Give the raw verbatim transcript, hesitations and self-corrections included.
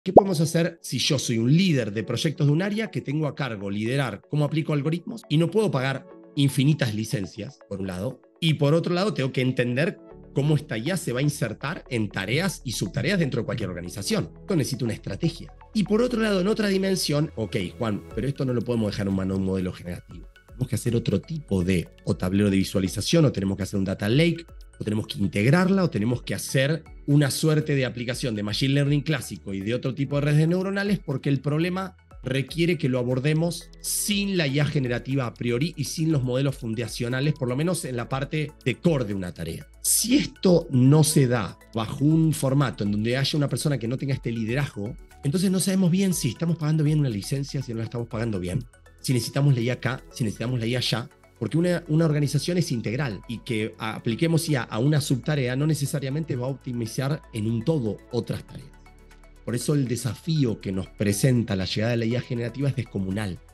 ¿Qué podemos hacer si yo soy un líder de proyectos de un área que tengo a cargo liderar cómo aplico algoritmos y no puedo pagar infinitas licencias, por un lado, y por otro lado tengo que entender cómo esta I A se va a insertar en tareas y subtareas dentro de cualquier organización? Esto necesita una estrategia. Y por otro lado, en otra dimensión, ok, Juan, pero esto no lo podemos dejar en un modelo generativo. Tenemos que hacer otro tipo de o tablero de visualización, o tenemos que hacer un data lake, o tenemos que integrarla, o tenemos que hacer una suerte de aplicación de machine learning clásico y de otro tipo de redes neuronales, porque el problema requiere que lo abordemos sin la I A generativa a priori y sin los modelos fundacionales, por lo menos en la parte de core de una tarea. Si esto no se da bajo un formato en donde haya una persona que no tenga este liderazgo, entonces no sabemos bien si estamos pagando bien una licencia, si no la estamos pagando bien, si necesitamos la I A acá, si necesitamos la I A allá, porque una, una organización es integral y que apliquemos I A a una subtarea no necesariamente va a optimizar en un todo otras tareas. Por eso el desafío que nos presenta la llegada de la I A generativa es descomunal.